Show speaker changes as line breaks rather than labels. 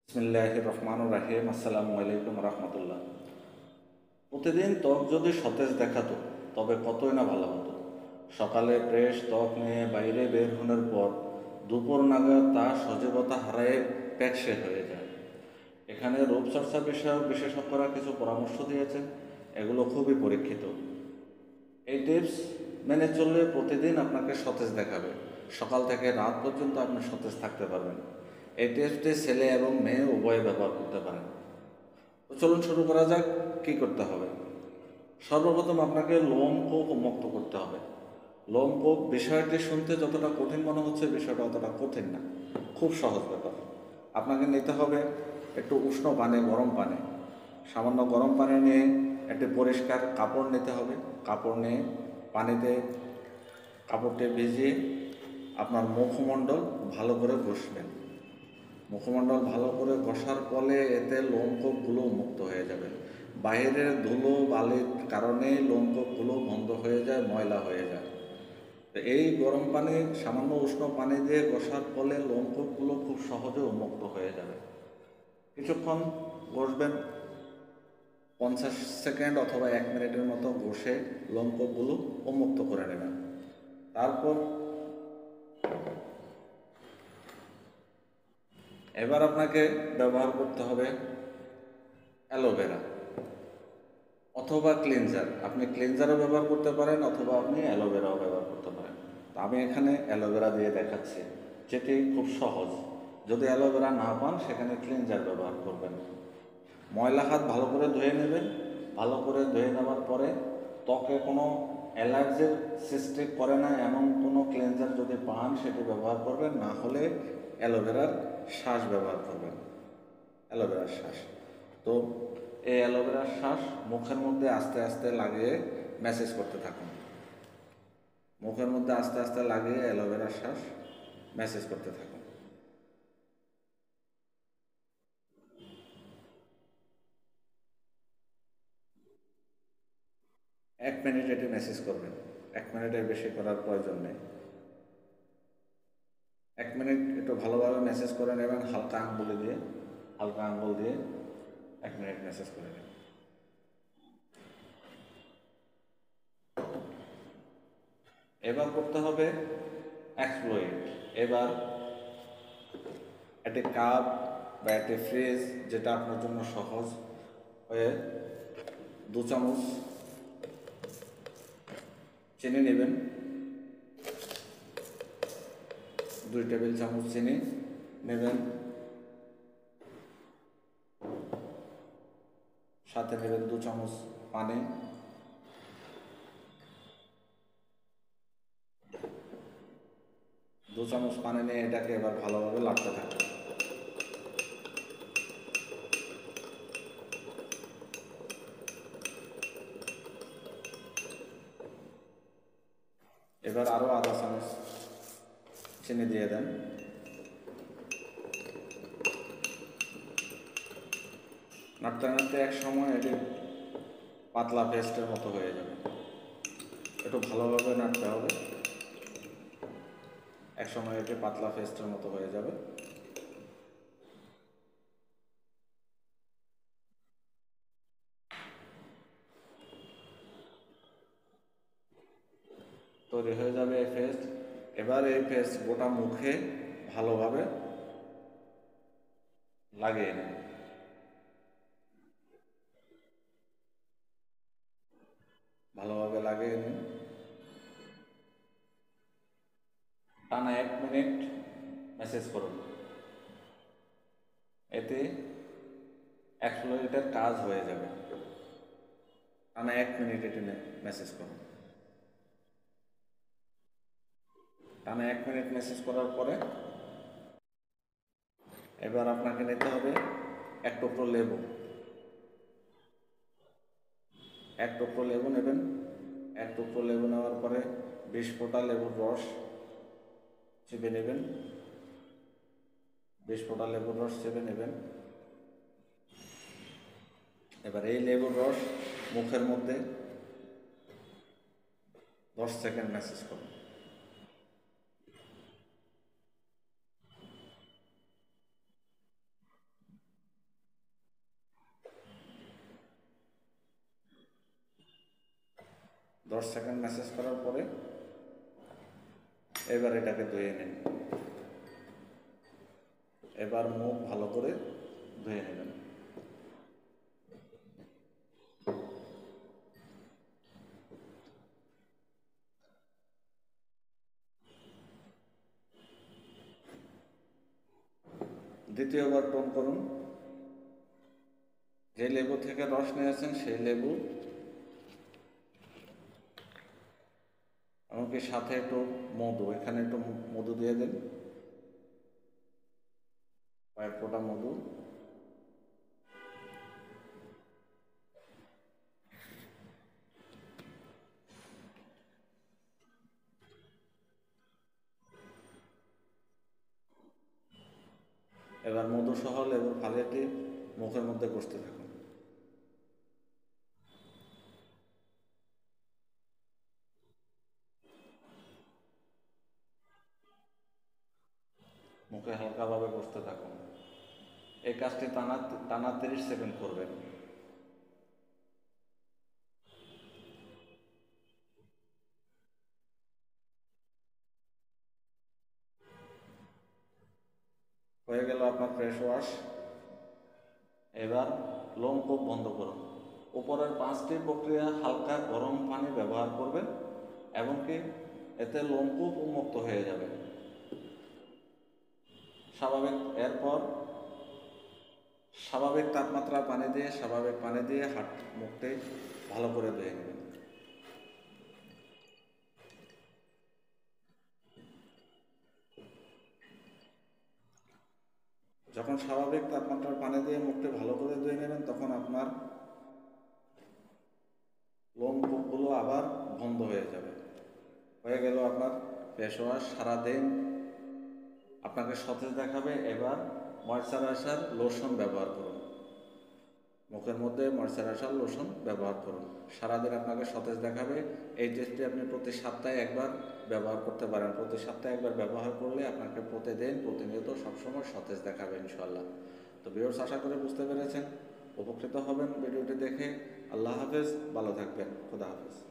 বিসমিল্লাহির রহমানির রহিম। আসসালামু আলাইকুম রহমতুল্লাহ। প্রতিদিন ত্বক যদি সতেজ দেখাতো তবে কতই না ভালো হতো। সকালে ফ্রেশ ত্বক নিয়ে বাইরে বের হওয়ার পর দুপুর নাগাদ তা সজীবতা হারায় প্যাকসে হয়ে যায়। এখানে রূপচর্চা বিষয়ক বিশেষজ্ঞরা কিছু পরামর্শ দিয়েছেন, এগুলো খুবই পরীক্ষিত। এই টিপস মেনে চললে প্রতিদিন আপনাকে সতেজ দেখাবে। সকাল থেকে রাত পর্যন্ত আপনি সতেজ থাকতে পারবেন। এই টিপসটি ছেলে এবং মেয়ে উভয়ে ব্যবহার করতে পারেন। তো চলুন শুরু করা যাক। কী করতে হবে? সর্বপ্রথম আপনাকে লোমকূপ মুক্ত করতে হবে। লোমকূপ বিষয়টি শুনতে যতটা কঠিন মনে হচ্ছে, বিষয়টা অতটা কঠিন না, খুব সহজ ব্যাপার। আপনাকে নিতে হবে একটু উষ্ণ পানি, গরম পানি। সামান্য গরম পানি নিয়ে একটি পরিষ্কার কাপড় নিতে হবে। কাপড় নিয়ে পানিতে কাপড়টি ভিজিয়ে আপনার মুখমণ্ডল ভালো করে ঘষবেন। মুখমণ্ডল ভালো করে ঘষার ফলে এতে লোমকূপগুলো মুক্ত হয়ে যাবে। বাইরের ধুলো বালির কারণে লোমকূপগুলো বন্ধ হয়ে যায়, ময়লা হয়ে যায়। তো এই গরম পানি, সামান্য উষ্ণ পানি দিয়ে ঘষার ফলে লোমকূপগুলো খুব সহজে উন্মুক্ত হয়ে যাবে। কিছুক্ষণ ঘষবেন, 50 সেকেন্ড অথবা 1 মিনিটের মতো ঘষে লোমকূপগুলো উন্মুক্ত করে নেবেন। তারপর এবার আপনাকে ব্যবহার করতে হবে অ্যালোভেরা অথবা ক্লিনজার। আপনি ক্লিনজারও ব্যবহার করতে পারেন অথবা আপনি অ্যালোভেরাও ব্যবহার করতে পারেন। তো আমি এখানে অ্যালোভেরা দিয়ে দেখাচ্ছি, যেটি খুব সহজ। যদি অ্যালোভেরা না পান সেখানে ক্লিনজার ব্যবহার করবেন। ময়লা হাত ভালো করে ধুয়ে নেবেন। ভালো করে ধুয়ে নেওয়ার পরে ত্বকে কোনো অ্যালার্জির সৃষ্টি করে না এমন কোনো ক্লিনজার যদি পান সেটি ব্যবহার করবেন, না হলে অ্যালোভেরার শ্বাস ব্যবহার করবেন। অ্যালোভেরার শ্বাস। তো এই অ্যালোভেরার শ্বাস মুখের মধ্যে আস্তে আস্তে লাগিয়ে ম্যাসেজ করতে থাকুন। মুখের মধ্যে আস্তে আস্তে লাগিয়ে অ্যালোভেরার শ্বাস ম্যাসেজ করতে থাকুন। 1 মিনিট এটি ম্যাসেজ করবেন। 1 মিনিটের বেশি করার প্রয়োজন নেই। 1 মিনিট একটু ভালোভাবে ম্যাসেজ করে নেবেন হালকা আঙ্গুল দিয়ে 1 মিনিট ম্যাসেজ করে নেবেন। এবার করতে হবে এক্সপ্লয়েট। এবার একটি কাপ বা একটি ফ্রিজ, যেটা আপনার জন্য সহজ হয়ে, 2 চামচ চিনি নেবেন। 2 টেবিল চামচ চিনি নেবেন। সাথে নেবেন 2 চামচ পানি। 2 চামচ পানি নিয়ে এটাকে এবার ভালোভাবে লাড়তে থাকবেন। এবার আরও আধা চামচ চিনি দিয়ে দেন। নাড়তে নাড়তে এক সময় এটি পাতলা পেস্টের মতো হয়ে যাবে। একটু ভালোভাবে নাড়তে হবে। এক সময় এটি পাতলা পেস্টের মতো হয়ে যাবে। তৈরি হয়ে যাবে এই পেস্ট। এবার এই পেস্ট গোটা মুখে ভালোভাবে লাগিয়ে নিন। ভালোভাবে লাগিয়ে নিন। টানা 1 মিনিট ম্যাসেজ করুন। এতে এক্সফোলিয়েটের কাজ হয়ে যাবে। টানা 1 মিনিট এটি ম্যাসেজ করুন। টানা 1 মিনিট ম্যাসেজ করার পরে এবার আপনাকে নিতে হবে এক টুকরো লেবু। এক টুকরো লেবু নেবেন। এক টুকরো লেবু নেওয়ার পরে 20 ফোঁটা লেবুর রস চেপে নেবেন। 20 ফোঁটা লেবুর রস চেপে নেবেন। এবার এই লেবুর রস মুখের মধ্যে 10 সেকেন্ড ম্যাসেজ করুন। 10 সেকেন্ড ম্যাসেজ করার পরে এবার এটাকে ধুয়ে নিন। এবার মুখ ভালো করে ধুয়ে নেবেন। দ্বিতীয়বার টোন করুন। যে লেবু থেকে রস নিয়েছেন সেই লেবু, এমনকি সাথে একটু মধু, এখানে একটু মধু দিয়ে দিন, কয়েক ফোঁটা মধু। এবার মধু সহ লেবুর ফালিয়াটি মুখের মধ্যে কষতে থাকুন। মুখে হালকাভাবে কষতে থাকুন। এই কাজটি টানা টানা 30 সেকেন্ড করবেন। হয়ে গেল আপনার ফ্রেশ ওয়াশ। এবার লোমকূপ বন্ধ করুন। উপরের 5টি প্রক্রিয়া হালকা গরম পানি ব্যবহার করবেন, এমনকি এতে লোমকূপ উন্মুক্ত হয়ে যাবে স্বাভাবিক। এরপর স্বাভাবিক তাপমাত্রা স্বাভাবিক পানি দিয়ে হাত মুখটি ভালো করে ধুয়ে নেবেন। যখন স্বাভাবিক তাপমাত্রার পানি দিয়ে মুখটি ভালো করে ধুয়ে নেবেন, তখন আপনার লোমকূপগুলো আবার বন্ধ হয়ে যাবে। হয়ে গেল আপনার ফেস ওয়াশ। সারাদিন আপনাকে সতেজ দেখাবে। এবার ময়শ্চারাইজার লোশন ব্যবহার করুন। মুখের মধ্যে ময়শ্চারাইজার লোশন ব্যবহার করুন। সারাদিন আপনাকে সতেজ দেখাবে। এই টেস্টটি আপনি প্রতি সপ্তাহে একবার ব্যবহার করতে পারেন। প্রতি সপ্তাহে একবার ব্যবহার করলে আপনাকে প্রতিনিয়ত সবসময় সতেজ দেখাবে ইনশাআল্লাহ। তো ভিউয়ার্স, আশা করে বুঝতে পেরেছেন, উপকৃত হবেন ভিডিওটি দেখে। আল্লাহ হাফেজ, ভালো থাকবেন, খোদা হাফেজ।